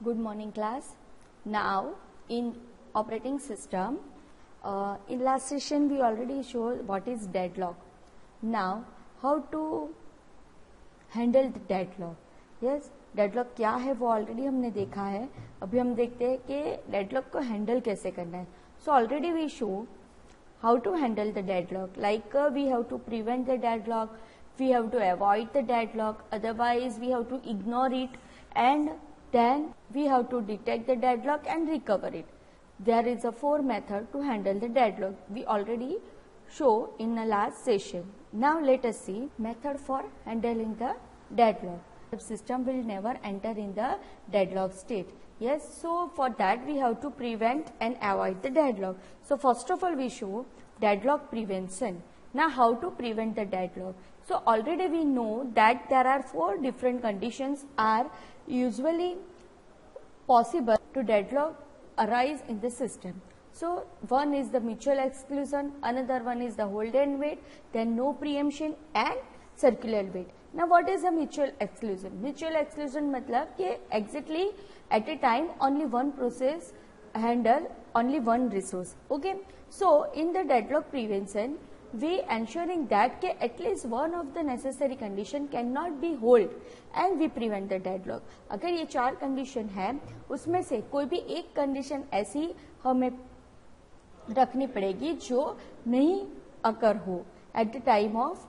Good morning class. Now in operating system, in last session we already showed what is deadlock. Now how to handle the deadlock. Yes, deadlock क्या है वो already हमने देखा है. अभी हम देखते हैं कि deadlock को handle कैसे करना है. So already we show how to handle the deadlock. Like we have to prevent the deadlock, we have to avoid the deadlock, otherwise we have to ignore it, and then we have to detect the deadlock and recover it. There is a 4 method to handle the deadlock. We already show in the last session. Now let us see method for handling the deadlock. The system will never enter in the deadlock state. Yes, so for that we have to prevent and avoid the deadlock. So first of all we show deadlock prevention. Now how to prevent the deadlock? So already we know that there are 4 different conditions are usually possible to deadlock arise in the system. So one is the mutual exclusion, another one is the hold and wait, then no preemption and circular wait. Now what is a mutual exclusion? Mutual exclusion मतलब कि exactly at a time only one process handle only one resource. Okay. So in the deadlock prevention we ensuring that कि at least one of the necessary condition cannot be hold and we prevent the deadlock. अगर ये 4 condition है उसमें से कोई भी एक condition ऐसी हमें रखनी पड़ेगी जो नहीं अकर हो at the time of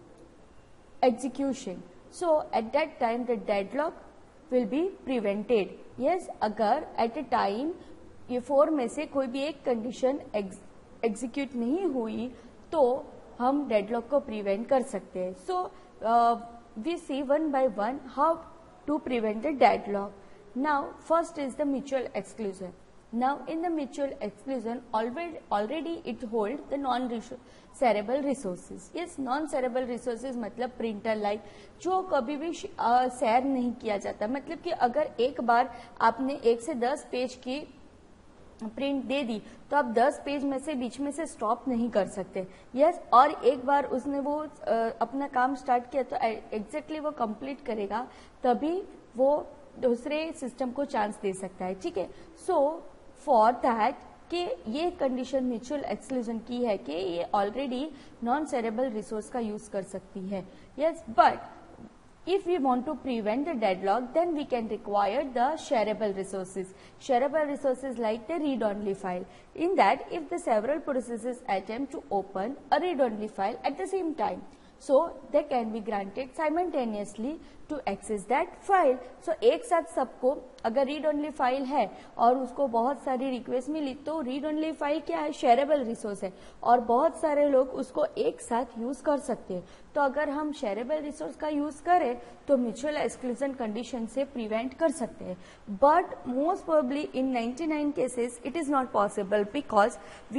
execution. So at that time the deadlock will be prevented. Yes, अगर at a time ये 4 में से कोई भी एक condition execute नहीं हुई तो हम डेडलॉक को प्रिवेंट कर सकते हैं. So we see one by one how to prevent the deadlock. Now first is the mutual exclusion. Now in the mutual exclusion already it hold the non shareable resources. Yes, non shareable resources मतलब printer like जो कभी भी share नहीं किया जाता. मतलब कि अगर एक बार आपने 1 से 10 पेज की प्रिंट दे दी तो आप 10 पेज में से बीच में से स्टॉप नहीं कर सकते. यस, और एक बार उसने वो अपना काम स्टार्ट किया तो एग्जैक्टली वो कंप्लीट करेगा तभी वो दूसरे सिस्टम को चांस दे सकता है. ठीक है. सो फॉर दैट कि ये कंडीशन म्यूचुअल एक्सक्लूजन की है कि ये ऑलरेडी नॉन शेयरेबल रिसोर्स का यूज कर सकती है. Yes, but if we want to prevent the deadlock, then we can require the shareable resources. Shareable resources like the read-only file. In that, if the several processes attempt to open a read-only file at the same time, so they can be granted simultaneously to access that file. So एक साथ सबको अगर read only file है और उसको बहुत सारी request मिली तो रीड ओनली फाइल क्या है, शेयरेबल रिसोर्स है और बहुत सारे लोग उसको एक साथ यूज कर सकते हैं. तो अगर हम शेयरेबल रिसोर्स का यूज करें तो म्यूचुअल एक्सक्लूजन कंडीशन से प्रिवेंट कर सकते हैं. But most probably in 99 cases it is not possible because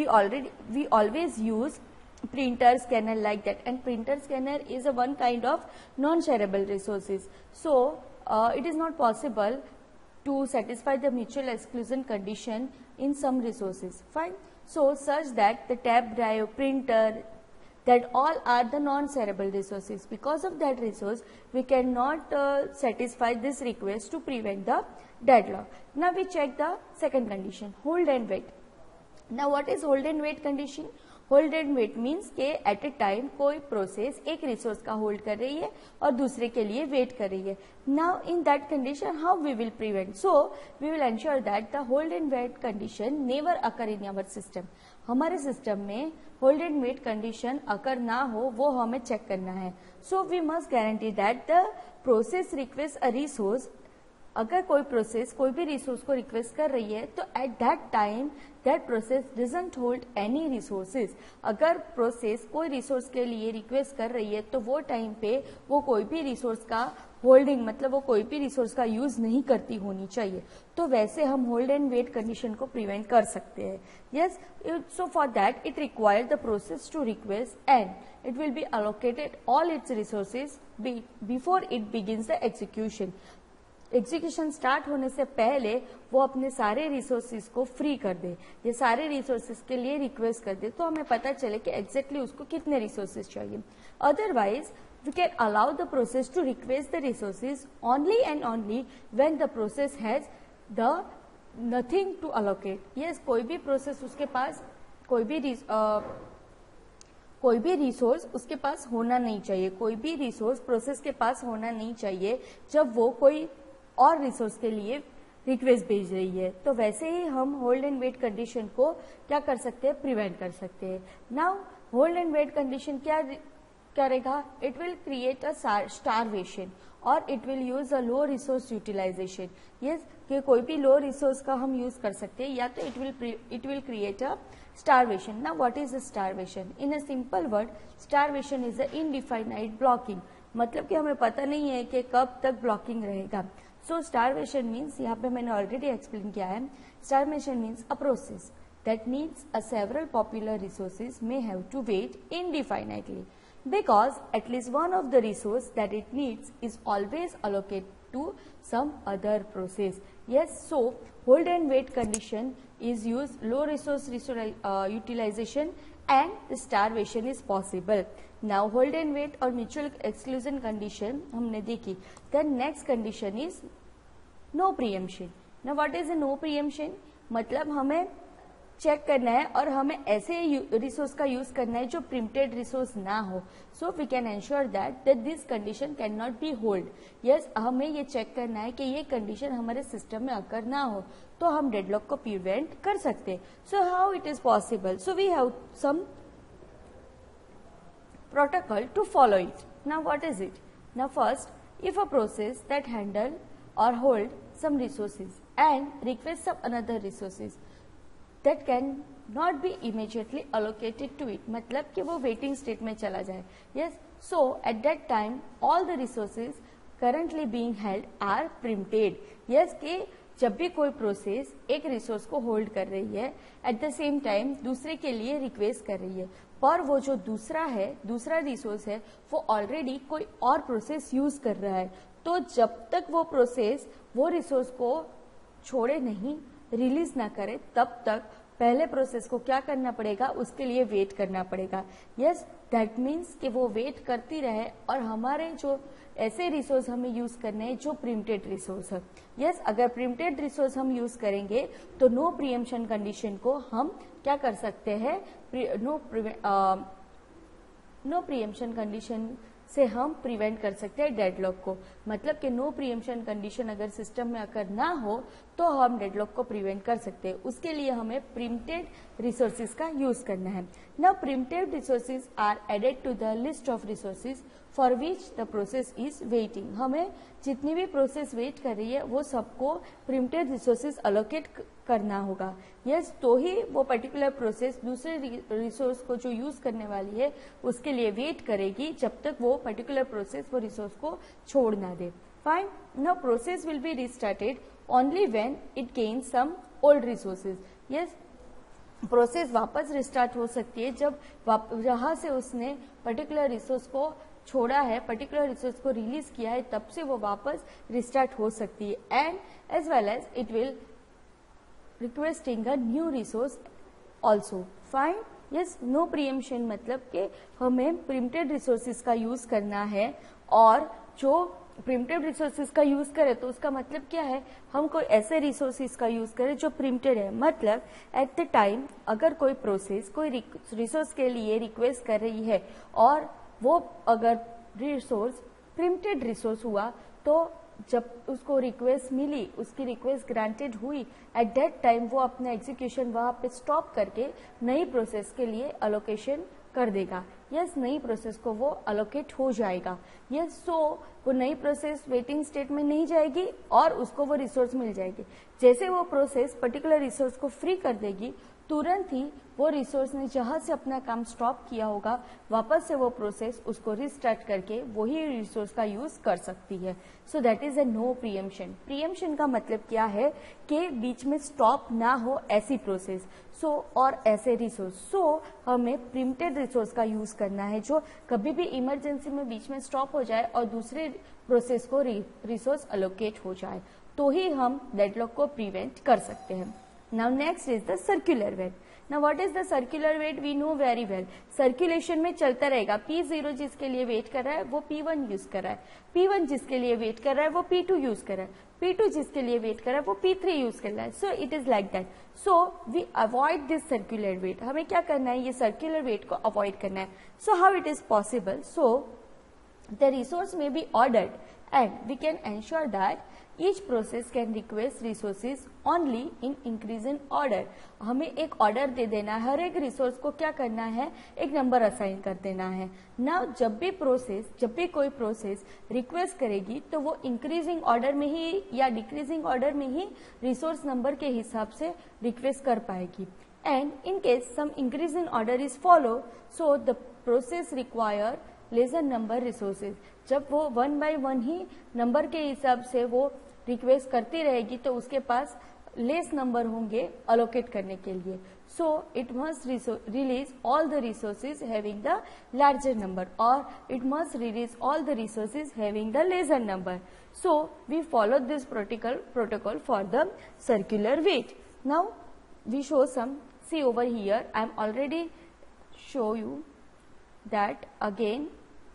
we always use printer scanner like that, and printer scanner is a one kind of non shareable resources. So it is not possible to satisfy the mutual exclusion condition in some resources. Fine. So such that the tab drive, printer, that all are the non shareable resources. Because of that resource we cannot satisfy this request to prevent the deadlock. Now we check the second condition, hold and wait. Now what is hold and wait condition? Hold and wait means के at a time कोई process एक resource का hold कर रही है और दूसरे के लिए वेट कर रही है. Now in that condition how we will prevent? So we will ensure that the hold and wait condition never occur in our system. हमारे सिस्टम में hold and wait condition occur ना हो वो हमें चेक करना है. So we must guarantee that the process request a resource. अगर कोई प्रोसेस कोई भी रिसोर्स को रिक्वेस्ट कर रही है तो at that time that process doesn't hold any resources. अगर प्रोसेस कोई रिसोर्स के लिए रिक्वेस्ट कर रही है तो वो टाइम पे वो कोई भी रिसोर्स का होल्डिंग मतलब वो कोई भी रिसोर्स का यूज नहीं करती होनी चाहिए. तो वैसे हम होल्ड एंड वेट कंडीशन को प्रिवेंट कर सकते हैं. Yes, so for that it require the process to request and it will be allocated all its resources before it begins the execution. Execution start होने से पहले वो अपने सारे रिसोर्सेज को फ्री कर दे, ये सारे रिसोर्सेज के लिए रिक्वेस्ट कर दे तो हमें पता चले कि एग्जैक्टली उसको कितने रिसोर्सेज चाहिए. Otherwise we can allow the process to request the resources only and only when the process has the nothing to allocate. Yes, कोई भी प्रोसेस उसके पास कोई भी रिसोर्स उसके पास होना नहीं चाहिए, कोई भी रिसोर्स प्रोसेस के पास होना नहीं चाहिए जब वो कोई और रिसोर्स के लिए रिक्वेस्ट भेज रही है। तो वैसे ही हम होल्ड एंड वेट कंडीशन को क्या कर सकते हैं, प्रिवेंट कर सकते हैं। Now hold and wait condition क्या करेगा, it will create a starvation और it will use a low resource utilization. Yes, कि कोई भी लो रिसोर्स का हम यूज कर सकते हैं, या तो it will create a starvation. Now what is a starvation? In a simple word, starvation is a indefinite blocking. मतलब कि हमें पता नहीं है कि कब तक ब्लॉकिंग रहेगा। So starvation means, यहाँ पे मैंने ऑलरेडी एक्सप्लेन किया है, starvation means a process that needs a several popular resources may have to wait indefinitely because at least one of the resource that it needs is always allocated to some other process. Yes, so hold and wait condition is used, low resource utilization and starvation is possible. Now hold and wait और mutual exclusion condition हमने देखी. Then next condition is no preemption. Now what is a no preemption? मतलब हमें check करना है और हमें ऐसे रिसोर्स का यूज करना है जो प्रिम्प्टेड रिसोर्स ना हो। So we can ensure that this condition can not be hold. Yes, हमें ये चेक करना है कि ये कंडीशन हमारे सिस्टम में अकर ना हो, तो हम डेडलॉक को प्रिवेंट कर सकते हैं। So how it is possible? So we have some protocol to follow it. Now what is it? Now first, if a process that handle और hold some resources and request some another resources that can not be immediately allocated to it, मतलब कि वो waiting state में चला जाए। Yes, so at that time all the resources currently being held are preempted. Yes, कि जब भी कोई प्रोसेस एक रिसोर्स को होल्ड कर रही है, एट द सेम टाइम दूसरे के लिए रिक्वेस्ट कर रही है, पर वो जो दूसरा रिसोर्स है वो ऑलरेडी कोई और प्रोसेस यूज कर रहा है, तो जब तक वो प्रोसेस वो रिसोर्स को छोड़े नहीं, रिलीज ना करे, तब तक पहले प्रोसेस को क्या करना पड़ेगा, उसके लिए वेट करना पड़ेगा। यस, दैट मीन्स कि वो वेट करती रहे और हमारे जो ऐसे रिसोर्स हमें यूज करने हैं जो प्रिम्प्टेड रिसोर्स है। यस, अगर प्रिम्प्टेड रिसोर्स हम यूज करेंगे तो नो प्रीएम्पशन कंडीशन को हम क्या कर सकते हैं, नो प्रीएम्पशन कंडीशन से हम प्रिवेंट कर सकते हैं डेडलॉक को। मतलब कि नो प्रीएम्पशन कंडीशन अगर सिस्टम में अगर ना हो तो हम डेडलॉक को प्रिवेंट कर सकते हैं। उसके लिए हमें प्रिम्प्टेड रिसोर्सेज का यूज करना है। Now preempted resources are added to the list of resources for which the process is waiting. हमें जितनी भी प्रोसेस वेट कर रही है वो सबको प्रिम्प्टेड रिसोर्सेज अलोकेट करना होगा। यस, तो ही वो पर्टिकुलर प्रोसेस दूसरे रिसोर्स को जो यूज करने वाली है उसके लिए वेट करेगी जब तक वो पर्टिकुलर प्रोसेस वो रिसोर्स को छोड़ ना दे। Fine, now process will be restarted only when it gain some old resources. Yes, process वापस रिस्टार्ट हो सकती है जब जहां से उसने पर्टिकुलर रिसोर्स को छोड़ा है, पर्टिकुलर रिसोर्स को रिलीज किया है, तब से वो वापस रिस्टार्ट हो सकती है। And as well as it will requesting a new resource also. Fine, yes, no preemption मतलब कि हमें प्रिम्प्टेड रिसोर्सेज का यूज करना है, और जो प्रिम्प्टेड रिसोर्सेज का यूज करें तो उसका मतलब क्या है, हम कोई ऐसे रिसोर्सेज का यूज करें जो प्रिम्प्टेड है। मतलब एट द टाइम अगर कोई प्रोसेस कोई रिसोर्स के लिए रिक्वेस्ट कर रही है और वो अगर रिसोर्स प्रिम्प्टेड रिसोर्स हुआ, तो जब उसको रिक्वेस्ट मिली, उसकी रिक्वेस्ट ग्रांटेड हुई, एट दैट टाइम वो अपना एग्जीक्यूशन वहां पे स्टॉप करके नई प्रोसेस के लिए अलोकेशन कर देगा। यस, नई प्रोसेस को वो अलोकेट हो जाएगा। यस, सो वो नई प्रोसेस वेटिंग स्टेट में नहीं जाएगी और उसको वो रिसोर्स मिल जाएगी। जैसे वो प्रोसेस पर्टिकुलर रिसोर्स को फ्री कर देगी, तुरंत ही वो रिसोर्स ने जहां से अपना काम स्टॉप किया होगा, वापस से वो प्रोसेस उसको रिस्टार्ट करके वही रिसोर्स का यूज कर सकती है। So that is a no preemption. Preemption का मतलब क्या है कि बीच में स्टॉप ना हो ऐसी प्रोसेस और ऐसे रिसोर्स। हमें प्रिम्प्टेड रिसोर्स का यूज करना है जो कभी भी इमरजेंसी में बीच में स्टॉप हो जाए और दूसरे प्रोसेस को रिसोर्स अलोकेट हो जाए, तो ही हम डेडलॉक को प्रिवेंट कर सकते हैं। Now next is the circular wait. ना what is the circular wait, we know very well, circulation में चलता रहेगा। P0 जिसके लिए वेट कर रहा है वो P1 यूज कर रहा है, P1 जिसके लिए वेट कर रहा है वो P2 यूज कर रहा है, P2 जिसके लिए वेट कर रहा है वो P3 यूज कर रहा है। So it is like that. So we avoid this circular wait, हमें क्या करना है, ये सर्कुलर वेट को अवॉइड करना है। So how it is possible, so the resource may be ordered and we can ensure that each process can request resources only in increasing order। हमें एक ऑर्डर दे देना है, हर एक रिसोर्स को क्या करना है, एक नंबर असाइन कर देना है। नाउ जब भी कोई प्रोसेस रिक्वेस्ट करेगी तो वो इंक्रीजिंग ऑर्डर में ही या डिक्रीजिंग ऑर्डर में ही रिसोर्स नंबर के हिसाब से रिक्वेस्ट कर पाएगी। And in case some increasing order is follow, so the process require lesser number resources. जब वो 1 by 1 ही नंबर के हिसाब से वो रिक्वेस्ट करती रहेगी तो उसके पास लेस नंबर होंगे अलोकेट करने के लिए। So it must release all the resources having the larger number और it must release all the resources having the lesser number. So we follow this protocol for the circular weight. Now we show some, see over here I am already show you that again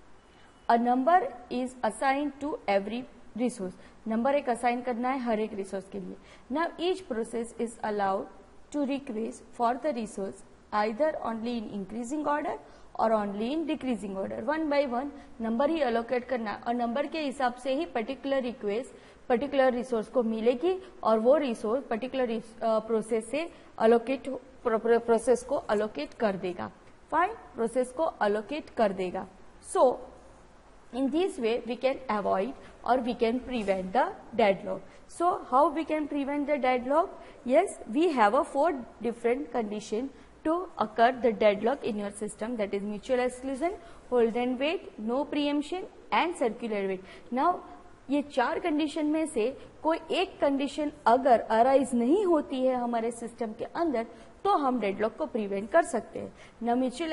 a number is assigned to every resource। Number एक assign करना है हर एक resource के लिए। Now each process is allowed to request for the resource either only in increasing order और only in decreasing order। 1 by 1 number ही allocate करना है और नंबर के हिसाब से ही पर्टिकुलर रिक्वेस्ट पर्टिकुलर रिसोर्स को मिलेगी और वो रिसोर्स पर्टिकुलर प्रोसेस से अलोकेट प्रोसेस को अलोकेट कर देगा। फाइन, प्रोसेस को अलोकेट कर देगा। सो in this way we can avoid or we can prevent the deadlock। So how we can prevent the deadlock? Yes, we have a 4 different condition to occur the deadlock in your system, that is mutual exclusion, hold and wait, no preemption and circular wait। Now ये 4 condition में से कोई एक condition अगर arise नहीं होती है हमारे सिस्टम के अंदर तो हम डेडलॉक को प्रिवेंट कर सकते हैं। ना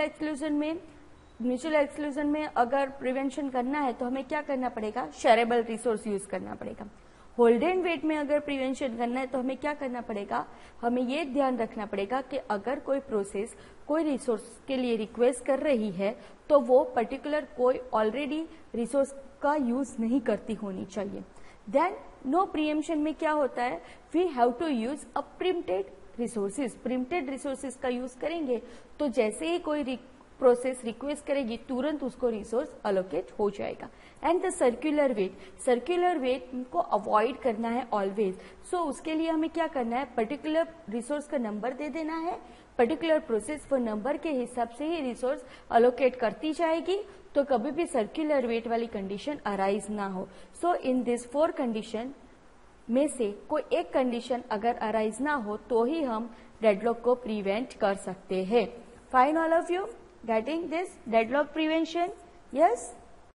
म्यूचुअल एक्सक्लूजन में अगर प्रिवेंशन करना है तो हमें क्या करना पड़ेगा, शेयरेबल रिसोर्स यूज करना पड़ेगा। होल्ड एंड वेट में अगर प्रिवेंशन करना है तो हमें क्या करना पड़ेगा, हमें ये ध्यान रखना पड़ेगा कि अगर कोई प्रोसेस कोई रिसोर्स के लिए रिक्वेस्ट कर रही है तो वो पर्टिकुलर कोई ऑलरेडी रिसोर्स का यूज नहीं करती होनी चाहिए। देन नो प्रीएम्पशन में क्या होता है, we have to use a preempted resources. Preempted resources का यूज करेंगे तो जैसे ही कोई प्रोसेस रिक्वेस्ट करेगी तुरंत उसको रिसोर्स अलोकेट हो जाएगा। एंड द सर्कुलर वेट को अवॉइड करना है ऑलवेज। सो उसके लिए हमें क्या करना है, पर्टिकुलर रिसोर्स का नंबर दे देना है, पर्टिकुलर प्रोसेस वो नंबर के हिसाब से ही रिसोर्स अलोकेट करती जाएगी तो कभी भी सर्कुलर वेट वाली कंडीशन अराइज ना हो। सो इन दिस 4 कंडीशन में से कोई एक कंडीशन अगर अराइज ना हो तो ही हम डेडलॉक को प्रिवेंट कर सकते हैं। Fine, all of you getting this deadlock prevention? Yes?